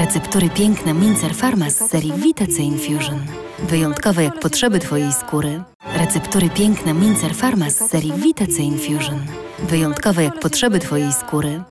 Receptury piękna Mincer Pharma z serii Vitace Infusion. Wyjątkowe jak potrzeby Twojej skóry. Receptury piękna Mincer Pharma z serii Vitace Infusion. Wyjątkowe jak potrzeby Twojej skóry.